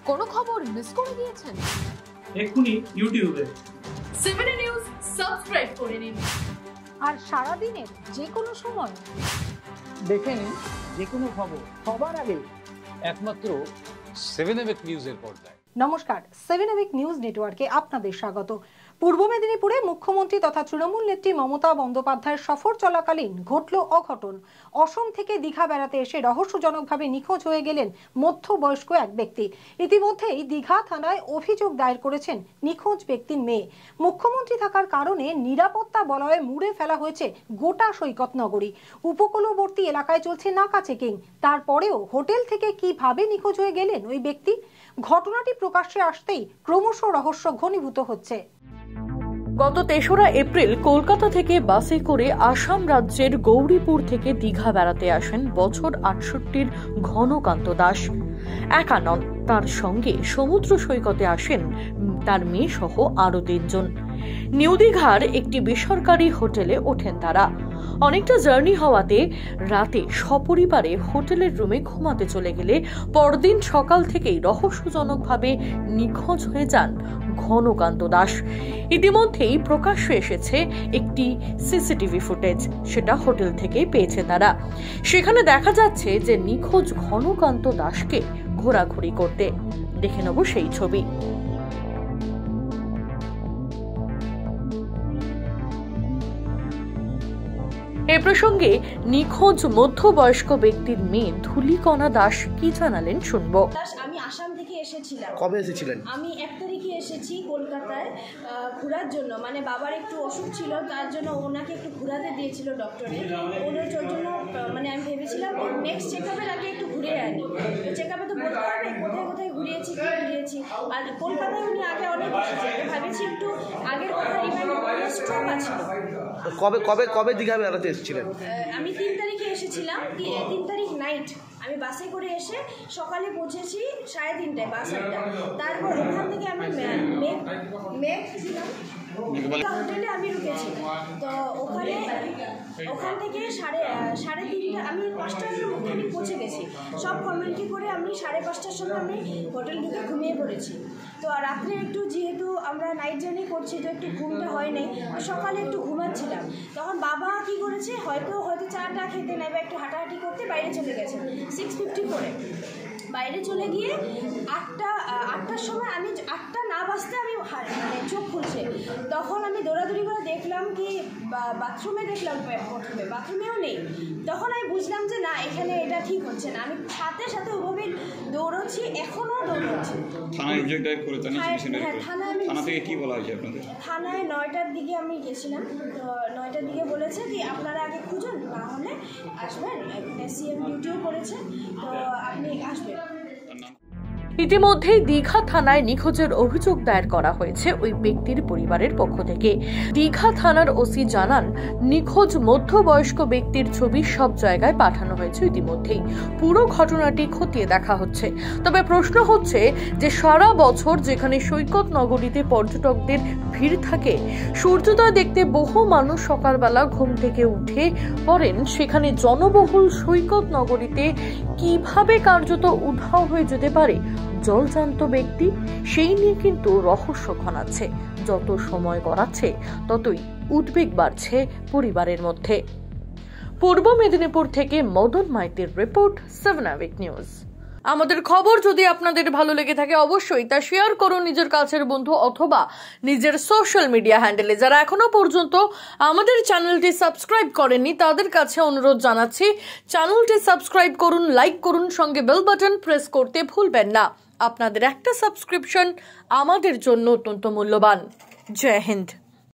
কোনো খবর মিস করে গিয়েছেন? এক্ষুনি ইউটিউবে 7 নিউজ সাবস্ক্রাইব করে নিন আর সারা দিনের যে কোনো সময় দেখে নিন যে কোনো খবর সবার আগে একমাত্র 7 নিউজের পর্দায়। নমস্কার, 7 নিউজ নেটওয়ার্কে আপনাদের স্বাগত। পূর্ব মেদিনীপুরে মুখ্যমন্ত্রী তথা তৃণমূল নেত্রী মমতা বন্দ্যোপাধ্যায়ের সফর চলাকালীন ঘটল অঘটন। অসম থেকে দীঘা বেড়াতে এসে রহস্যজনকভাবে নিখোঁজ হয়ে গেলেন মধ্যবয়স্ক এক ব্যক্তি। ইতিমধ্যেই দীঘা থানায় অভিযোগ দায়ের করেছেন নিখোঁজ ব্যক্তির মেয়ে। মুখ্যমন্ত্রী থাকার কারণে নিরাপত্তা বলয়ে মুড়ে ফেলা হয়েছে গোটা সৈকত নগরী। উপকূলবর্তী এলাকায় চলছে নাকা চেকিং। তারপরেও হোটেল থেকে কিভাবে নিখোঁজ হয়ে গেলেন ওই ব্যক্তি, ঘটনাটি প্রকাশ্যে আসতেই ক্রমশ রহস্য ঘনীভূত হচ্ছে। গত ৩রা এপ্রিল কলকাতা থেকে বাসে করে আসাম রাজ্যের গৌরীপুর থেকে দীঘা বেড়াতে আসেন বছর ৬৮-র ঘনকান্ত দাস। একা নন, তার সঙ্গে সমুদ্র সৈকতে আসেন তার মেয়ে সহ আরো ৩ জন। নিউ দীঘার একটি বেসরকারি হোটেলে ওঠেন তারা। অনেকটা জার্নি হওয়াতে রাতে সপরিবারে হোটেলের রুমে ঘুমাতে চলে গেলে পরদিন সকাল থেকেই রহস্যজনকভাবে নিখোঁজ হয়ে যান ঘনকান্ত দাস। ইতিমধ্যেই প্রকাশ্যে এসেছে একটি সিসিটিভি ফুটেজ, সেটা হোটেল থেকেই পেয়েছে তারা। সেখানে দেখা যাচ্ছে যে নিখোঁজ ঘনকান্ত দাসকে ঘোরাঘুরি করতে। দেখে নেব সেই ছবি। এ প্রসঙ্গে নিখোঁজ মধ্যবয়স্ক ব্যক্তির মেয়ে ধুলিকণা দাস কি জানালেন শুনবো। আমি আসাম থেকে এসেছিলাম। কবে এসেছিলেন? আমি 1 তারিখে এসেছি কলকাতায় ঘোরার জন্য। মানে বাবার একটু অসুখ ছিল, তার জন্য ওনাকে একটু ঘোরাতে দিয়েছিল ডক্টরে। ওনার জন্য মানে আমি ভেবেছিলাম নেক্সট চেকআপের আগে একটু ঘুরে আনি। চেকআপে তো বলতে হবে কোথায় কোথায় ঘুরিয়েছি কি ঘুরিয়েছি। আর কলকাতায় উনি আগে অনেক ভেবেছি একটু আগের কথা রিমাইন্ড করে স্ট্রোক আছে। কবে কবে কবে দীঘা বেড়াতে এসেছিলেন? আমি 3 তারিখে এসেছিলাম। 3 তারিখ নাইট আমি বাসে করে এসে সকালে পৌঁছেছি 3:30টায় বাস আড্ডা। তারপর ওখান থেকে আমি হোটেলে আমি ঢুকেছি। তো ওখান থেকে সাড়ে 3:30 আমি 5টার ওখানে পৌঁছে গেছি। সব ফর্মালিটি করে আমি 5:30টার সময় আমি হোটেল ঢুকে ঘুমিয়ে পড়েছি। তো রাত্রে একটু যেহেতু আমরা নাইট জার্নি করছি তো একটু ঘুমটা হয় নাই, সকালে একটু ঘুমাচ্ছিলাম। তখন বাবা কি করেছে, হয়তো চাটা খেতে নেই বা একটু হাঁটাহাঁটি করতে বাইরে চলে গেছে। 6:50 করে বাইরে চলে গিয়ে 8টার সময় আমি 8টা না বাজতে আমি মানে চোখ খুলছে। তখন আমি দৌড়াদৌড়ি করে দেখলাম কি বাথরুমে দেখলাম, প্রথমে বাথরুমেও নেই। তখন আমি বুঝলাম যে না, এখানে এটা ঠিক হচ্ছে না। আমি সাথে সাথে ওভাবে দৌড়চ্ছি, এখনও দৌড়চ্ছি। থানায় অভিযোগ দায়ের করেছেন? থানা থেকে কি বলা হয়েছে আপনাদের? থানায় 9টার দিকে আমি গেছিলাম। তো 9টার দিকে বলেছে কি আপনারা আগে খুঁজুন, না হলে আসবেন। সিএম ডিউটিও করেছে, তো আপনি আসবেন। ইতিমধ্যেই দীঘা থানায় নিখোঁজের অভিযোগ দায়ের করা হয়েছে ওই ব্যক্তির পরিবারের পক্ষ থেকে। দীঘা থানার ওসি জানান, নিখোঁজ মধ্যবয়স্ক ব্যক্তির ছবি সব জায়গায় পাঠানো হয়েছে ইতিমধ্যেই। পুরো ঘটনাটি খতিয়ে দেখা হচ্ছে। তবে প্রশ্ন হচ্ছে যে সারা বছর যেখানে সৈকত নগরীতে পর্যটকদের ভিড় থাকে, সূর্যোদয় দেখতে বহু মানুষ সকালবেলা ঘুম থেকে উঠে পড়েন, সেখানে জনবহুল সৈকত নগরীতে কিভাবে কার্যত উধাও হয়ে যেতে পারে জলজান্ত ব্যক্তি, সেই নিয়ে কিন্তু রহস্য ঘনাচ্ছে। যত সময় গড়াচ্ছে ততই উদ্বেগ বাড়ছে পরিবারের মধ্যে। পূর্ব মেদিনীপুর থেকে মদন মাইতির রিপোর্ট, 7 নিউজ। আমাদের খবর যদি আপনাদের ভালো লেগে থাকে অবশ্যই তা শেয়ার করুন নিজের কাছের বন্ধু অথবা নিজের সোশ্যাল মিডিয়া হ্যান্ডেলে। যারা এখনো পর্যন্ত আমাদের চ্যানেলটি সাবস্ক্রাইব করেননি তাদের কাছে অনুরোধ জানাচ্ছি, চ্যানেলটি সাবস্ক্রাইব করুন, লাইক করুন, সঙ্গে বেল বাটন প্রেস করতে ভুলবেন না। আপনাদের একটা সাবস্ক্রিপশন আমাদের জন্য অত্যন্ত মূল্যবান। জয় হিন্দ।